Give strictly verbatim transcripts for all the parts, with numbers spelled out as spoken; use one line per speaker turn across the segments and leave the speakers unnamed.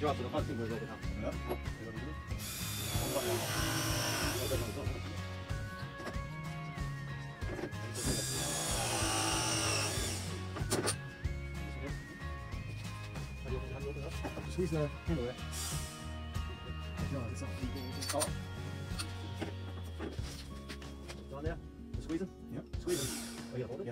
drop, so the front thing goes over now.
Yeah. Squeeze the handle there. No, it's not.
Oh. It's on there? Just squeeze it?
Yep.
Squeeze it. Oh, you gotta hold it?
Yep.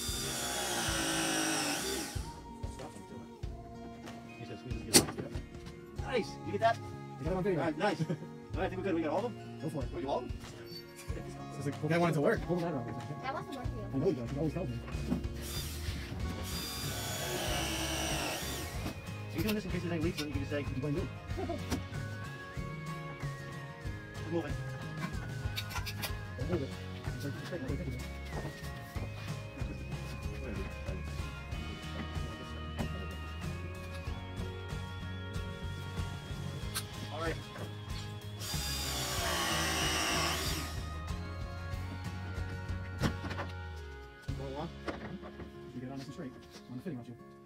You said squeeze it to get it on? Yep. Nice! You get that?
You got it on video.
Alright, nice. Alright, I think we're good. We got all of them?
Go for it.
We got all of them?
So it's like, okay, I want it to work. Hold that around.
That wasn't working.
I know he does. He always tells me.
Are you doing this in case there's any leaks? And you can just say,
You blame me.
we're moving.
Don't move it. It's like, it's like, it's like, it's like.
All right. Going on?
You get it on nice and straight. On the fitting, aren't you?